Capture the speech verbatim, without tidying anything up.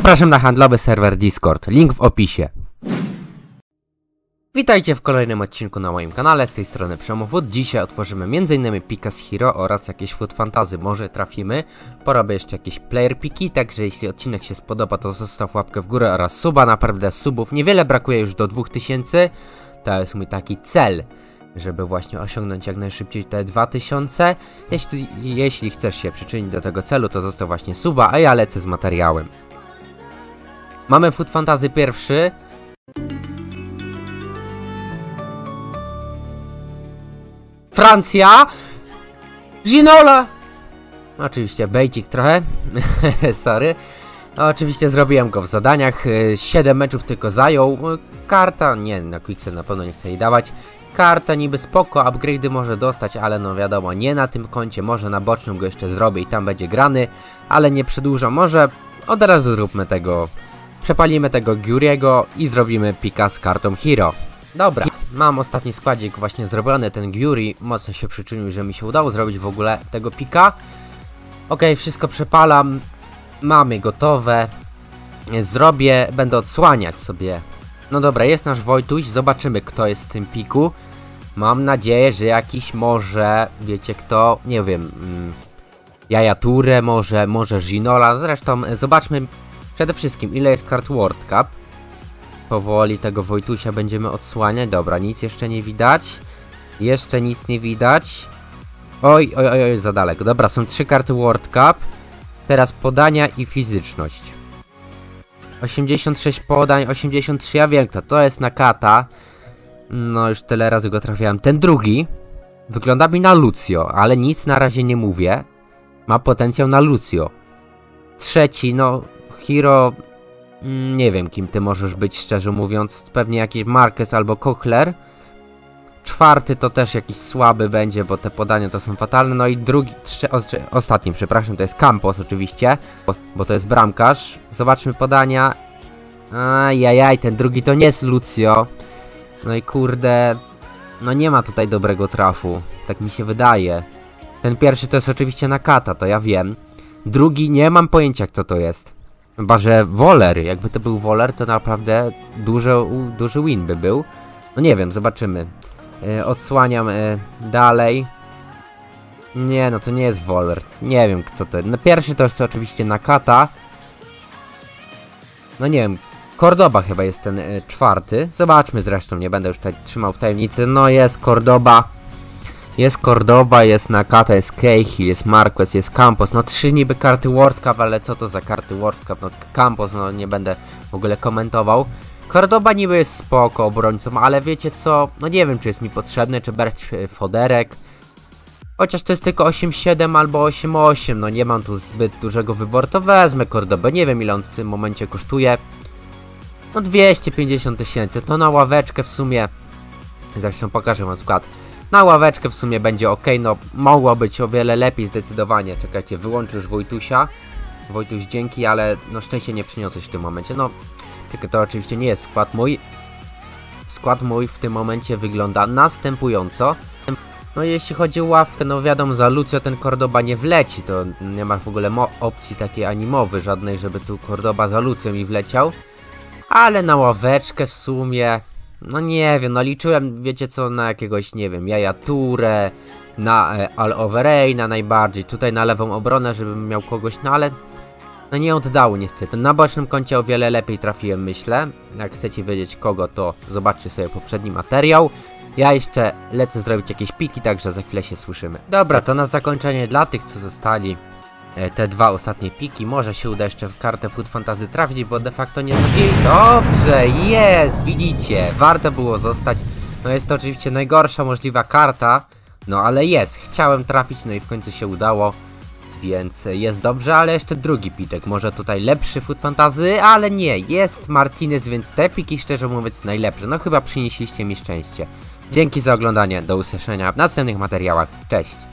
Zapraszam na handlowy serwer Discord, link w opisie. Witajcie w kolejnym odcinku na moim kanale, z tej strony Przemowood. Dzisiaj otworzymy między innymi pika z Hero oraz jakieś Food Fantasy, może trafimy. Porobię jeszcze jakieś player piki, także jeśli odcinek się spodoba, to zostaw łapkę w górę oraz suba. Naprawdę subów niewiele brakuje, już do dwóch tysięcy. To jest mój taki cel, żeby właśnie osiągnąć jak najszybciej te dwa tysiące. Jeśli, jeśli chcesz się przyczynić do tego celu, to zostaw właśnie suba, a ja lecę z materiałem. Mamy Food Fantasy pierwszy. Francja! Ginola! Oczywiście bejcik trochę. Sorry. No, oczywiście zrobiłem go w zadaniach. siedem meczów tylko zajął. Karta, nie, na Quicksell na pewno nie chcę jej dawać. Karta niby spoko, upgrade'y może dostać, ale no wiadomo, nie na tym koncie, może na bocznym go jeszcze zrobię i tam będzie grany, ale nie przedłużam, może od razu zróbmy tego, przepalimy tego Gyuriego i zrobimy pika z kartą Hero. Dobra, mam ostatni składzik właśnie zrobiony, ten Gyuri mocno się przyczynił, że mi się udało zrobić w ogóle tego pika. Ok, wszystko przepalam, mamy gotowe, zrobię, będę odsłaniać sobie. No dobra, jest nasz Wojtuś, zobaczymy kto jest w tym piku. Mam nadzieję, że jakiś może, wiecie kto, nie wiem, mm, Yaya Toure, może, może Ginola. Zresztą zobaczmy przede wszystkim ile jest kart World Cup. Powoli tego Wojtusia będziemy odsłaniać. Dobra, nic jeszcze nie widać. Jeszcze nic nie widać. Oj, oj, oj, oj, za daleko. Dobra, są trzy karty World Cup. Teraz podania i fizyczność. osiemdziesiąt sześć podań, osiemdziesiąt trzy, ja wiem kto, to jest Nakata. No już tyle razy go trafiałem. Ten drugi wygląda mi na Lucio, ale nic na razie nie mówię. Ma potencjał na Lucio. Trzeci, no Hero, nie wiem kim ty możesz być, szczerze mówiąc. Pewnie jakiś Marquez albo Kochler. Czwarty to też jakiś słaby będzie, bo te podania to są fatalne. No i drugi, trze, o, ostatni, przepraszam, to jest Campos oczywiście, bo, bo to jest bramkarz. Zobaczmy podania. Ajajaj, ten drugi to nie jest Lucio. No i kurde, no nie ma tutaj dobrego trafu, tak mi się wydaje. Ten pierwszy to jest oczywiście Nakata, to ja wiem. Drugi nie mam pojęcia kto to jest. Chyba że Woller, jakby to był Woller, to naprawdę duży, duży win by był. No nie wiem, zobaczymy. Yy, odsłaniam yy, dalej. Nie, no to nie jest Woller. Nie wiem kto to jest. No pierwszy to jest oczywiście Nakata. No nie wiem. Cordoba chyba jest ten y, czwarty. Zobaczmy zresztą, nie będę już tutaj trzymał w tajemnicy. No jest Cordoba. Jest Cordoba, jest Nakata, jest Cahill, jest Marquez, jest Campos. No trzy niby karty World Cup, ale co to za karty World Cup? No Campos, no nie będę w ogóle komentował. Cordoba niby jest spoko obrońcą, ale wiecie co? No nie wiem czy jest mi potrzebny, czy brać foderek. Chociaż to jest tylko osiem siedem albo osiem osiem, no nie mam tu zbyt dużego wyboru, to wezmę Cordobę. Nie wiem ile on w tym momencie kosztuje. No dwieście pięćdziesiąt tysięcy, to na ławeczkę w sumie. Zresztą pokażę wam skład. Na ławeczkę w sumie będzie ok, no mogło być o wiele lepiej zdecydowanie. Czekajcie, wyłączę już Wojtusia. Wojtuś dzięki, ale no szczęście nie przyniosłeś w tym momencie. No, tylko to oczywiście nie jest skład mój. Skład mój w tym momencie wygląda następująco. No jeśli chodzi o ławkę, no wiadomo, za Lucio ten Cordoba nie wleci. To nie ma w ogóle opcji takiej animowy żadnej, żeby tu Cordoba za Lucio mi wleciał. Ale na ławeczkę w sumie, no nie wiem, no liczyłem, wiecie co, na jakiegoś, nie wiem, Yaya Toure, na e, Al Overeina najbardziej, tutaj na lewą obronę, żebym miał kogoś, no ale no nie oddało niestety. Na bocznym koncie o wiele lepiej trafiłem, myślę. Jak chcecie wiedzieć kogo, to zobaczcie sobie poprzedni materiał. Ja jeszcze lecę zrobić jakieś piki, także za chwilę się słyszymy. Dobra, to na zakończenie dla tych, co zostali te dwa ostatnie piki, może się uda jeszcze w kartę Food Fantasy trafić, bo de facto nie trafili. Dobrze, jest, widzicie, warto było zostać. No jest to oczywiście najgorsza możliwa karta, no ale jest, chciałem trafić, no i w końcu się udało, więc jest dobrze, ale jeszcze drugi piczek, może tutaj lepszy Food Fantasy, ale nie, jest Martinez, więc te piki szczerze mówiąc najlepsze, no chyba przynieśliście mi szczęście. Dzięki za oglądanie, do usłyszenia w następnych materiałach, cześć!